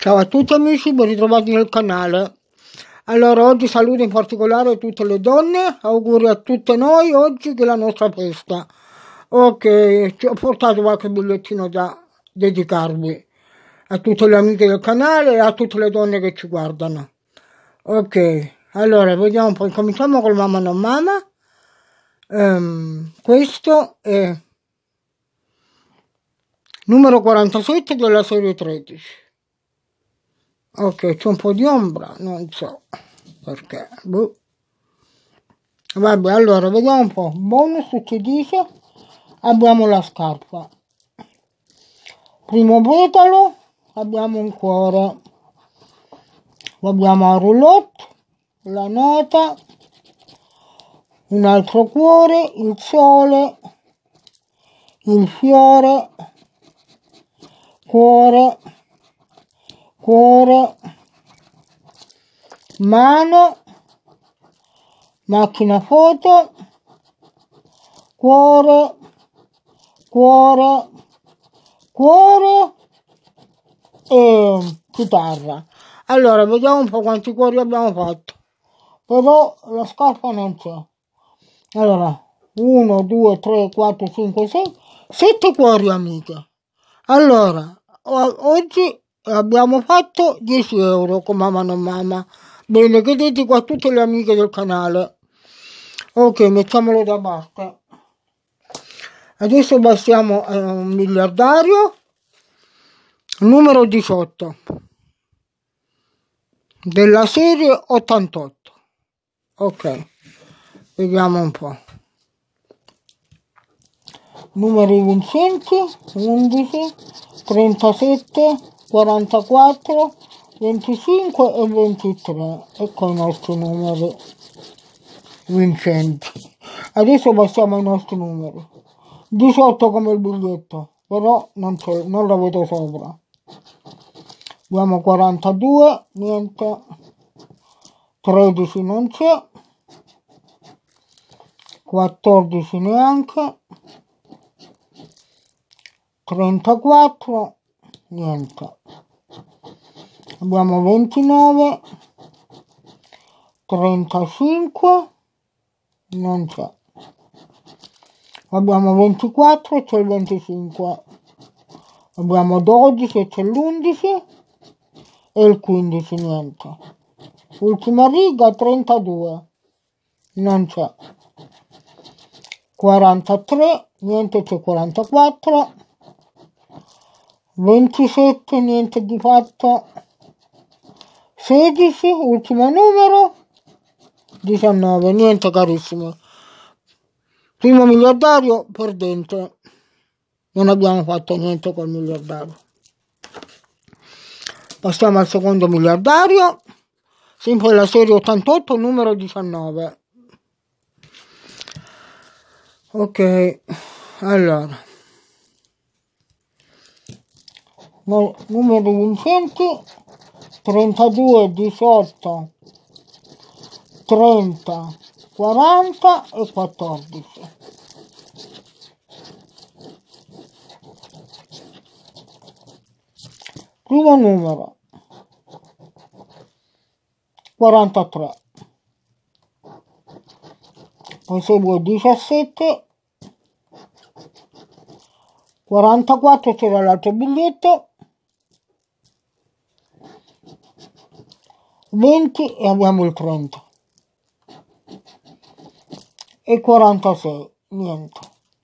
Ciao a tutti amici, ben ritrovati nel canale. Allora, oggi saluto in particolare tutte le donne, auguri a tutte noi oggi che è la nostra festa. Ok, ci ho portato qualche bigliettino da dedicarvi a tutte le amiche del canale e a tutte le donne che ci guardano. Ok, allora vediamo un po', cominciamo col mamma non mamma. Questo è numero 47 della serie 13. Ok, c'è un po' di ombra, non so perché. Boh. Vabbè, allora vediamo un po'. Bonus ci dice, abbiamo la scarpa. Primo petalo, abbiamo un cuore. Abbiamo a roulotte, la nota, un altro cuore, il sole, il fiore, cuore, cuore, mano, macchina foto, cuore, cuore, cuore e chitarra. Allora, vediamo un po' quanti cuori abbiamo fatto. Però la scarpa non c'è. Allora, 1, 2, 3, 4, 5, 6, 7 cuori amiche. Allora, oggi abbiamo fatto 10 euro con mamma non mamma. Bene, che dedico a tutte le amiche del canale. Ok, mettiamolo da parte. Adesso passiamo a un miliardario. Numero 18. Della serie 88. Ok, vediamo un po'. Numeri vincenti 11, 37, 44, 25 e 23. Ecco i nostri numeri vincenti. Adesso passiamo ai nostri numeri. 18 come il biglietto, però non la vedo sopra. Abbiamo 42, niente. 13 non c'è. 14 neanche. 34, niente. Abbiamo 29, 35, non c'è. Abbiamo 24 e c'è il 25. Abbiamo 12 e c'è l'11 e il 15, niente. Ultima riga 32, non c'è. 43, niente, c'è 44. 27, niente di fatto. 16, ultimo numero. 19, niente carissimo. Primo miliardario perdente. Non abbiamo fatto niente col miliardario. Passiamo al secondo miliardario. Sempre la serie 88, numero 19. Ok, allora. Numeri vincenti 32, 18, 30, 40 e 14. Primo numero 43. Poi segue 17, 44 c'era l'altro biglietto, 20 e abbiamo il 30 e 46, niente.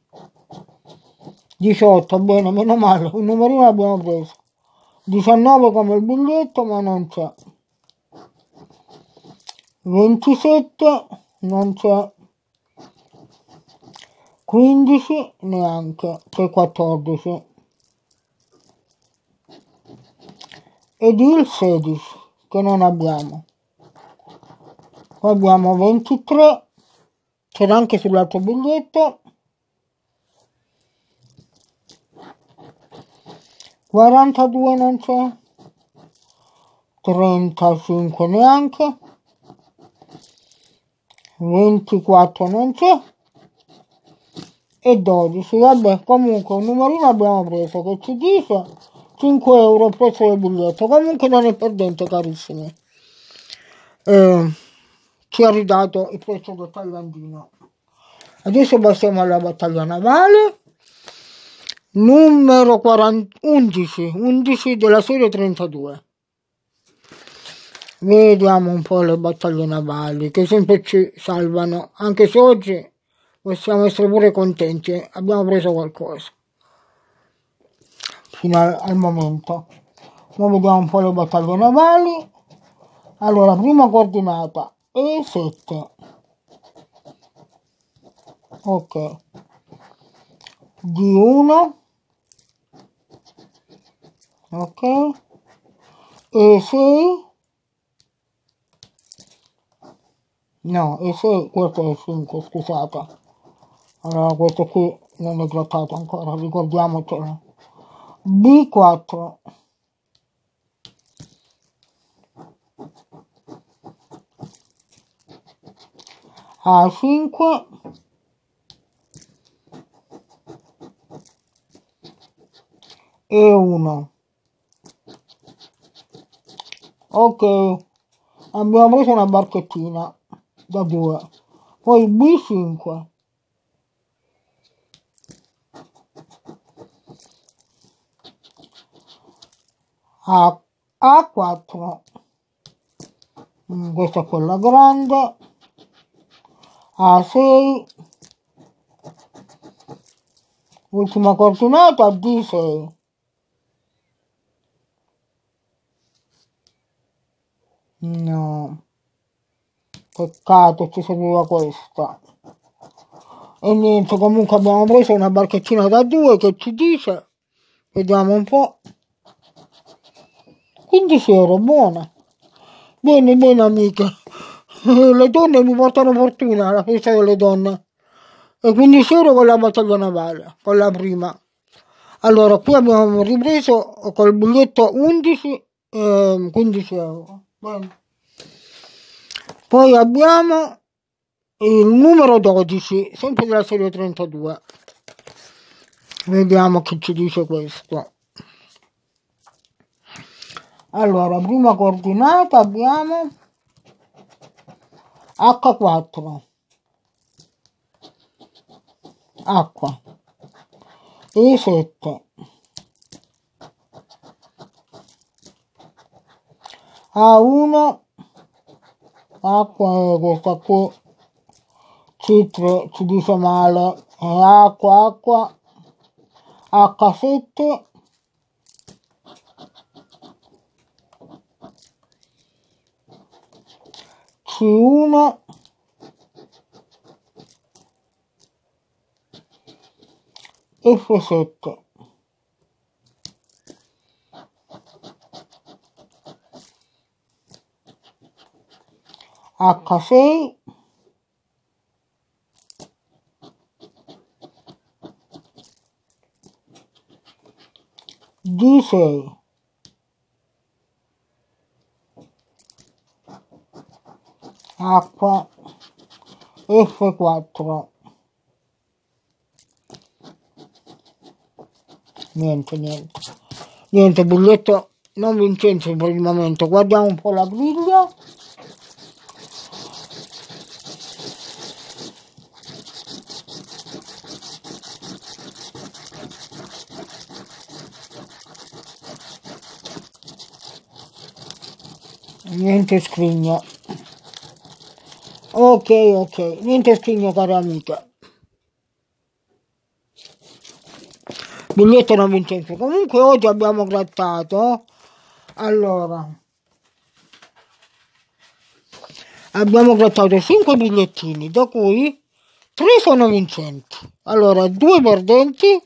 18, bene, meno male, un numerino l'abbiamo preso. 19 come il biglietto, ma non c'è. 27 non c'è. 15 neanche, c'è 14. Ed il 16 che non abbiamo. Poi abbiamo 23, c'era anche sull'altro biglietto. 42 non c'è. 35 neanche. 24 non c'è. E 12, vabbè, comunque un numerino abbiamo preso che ci dice 5 euro il prezzo del biglietto. Comunque non è perdente, carissimi. Ci ha ridato il prezzo del tagliandino. Adesso passiamo alla battaglia navale numero 11 della serie 32. Vediamo un po' le battaglie navali che sempre ci salvano, anche se oggi possiamo essere pure contenti, abbiamo preso qualcosa fino al momento. Ora vediamo un po' le battaglie navali. Allora, prima coordinata E7, ok, D1, ok, E6, no, E6, questo è il 5, scusate. Allora, questo qui non è grattato ancora, ricordiamocelo. B4, A5, E1. Ok, abbiamo preso una barchettina da 2, poi B5, A4, questa è quella grande, A6, ultima coordinata D6. No, peccato, ci serviva questa. E niente, comunque abbiamo preso una barchettina da 2 che ci dice, vediamo un po', 15 euro, buona. Bene, bene amiche, le donne mi portano fortuna alla festa delle donne. E 15 euro con la battaglia navale, con la prima. Allora, qui abbiamo ripreso col biglietto 11, 15 euro. Bene. Poi abbiamo il numero 12, sempre della serie 32. Vediamo che ci dice questo. Allora, prima coordinata abbiamo H4, acqua, E7, A1, acqua, questa qui, C3 ci dice male, acqua, H7, C1, F7, H6, D6, acqua, F4, niente, biglietto non vincente per il momento. Guardiamo un po' la griglia. Niente scrigno. Ok, niente scrigno, cari amiche. Biglietto non vincente. Comunque oggi abbiamo grattato. Allora, abbiamo grattato 5 bigliettini, da cui 3 sono vincenti. Allora, 2 perdenti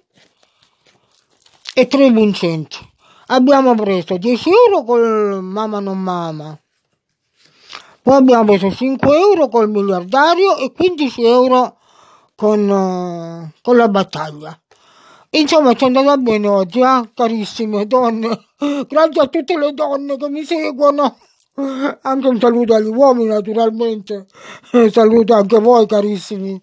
e 3 vincenti. Abbiamo preso 10 euro col Mama non Mama. Poi abbiamo preso 5 euro col miliardario e 15 euro con la battaglia. Insomma, ci è andata bene oggi, carissime donne. Grazie a tutte le donne che mi seguono. Anche un saluto agli uomini, naturalmente. Saluto anche voi, carissimi.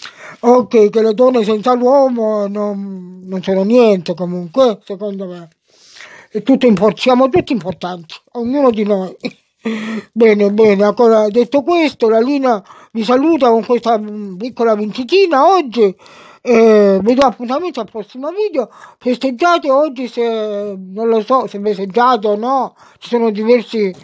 Ok, che le donne senza l'uomo non sono niente, comunque, secondo me. Siamo tutti importanti, ognuno di noi. Bene, bene, ancora detto questo, la Lina vi saluta con questa piccola vincitina oggi. Vi do appuntamento al prossimo video. Festeggiate oggi, se non lo so se festeggiate o no, ci sono diversi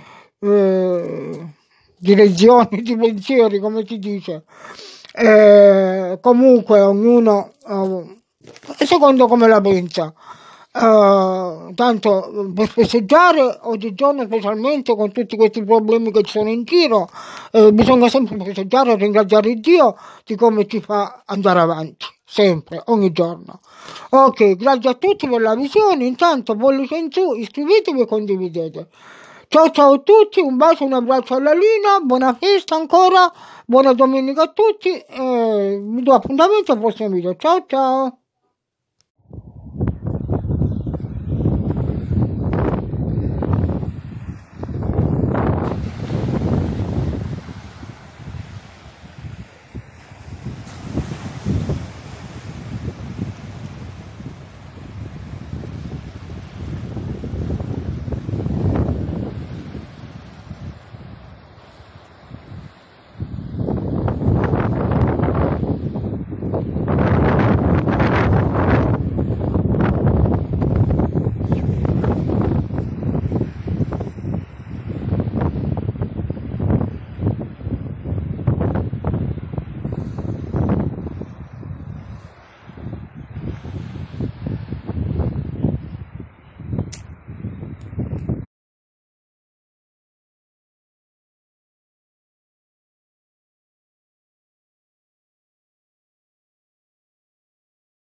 direzioni di pensieri, come si dice. Comunque ognuno secondo come la pensa. Tanto per festeggiare oggigiorno, specialmente con tutti questi problemi che ci sono in giro, bisogna sempre festeggiare e ringraziare Dio di come ci fa andare avanti, sempre, ogni giorno. Ok, grazie a tutti per la visione. Intanto pollice in su, iscrivetevi e condividete. Ciao ciao a tutti, un bacio, un abbraccio alla Lina, buona festa ancora, buona domenica a tutti, vi do appuntamento al prossimo video. Ciao ciao.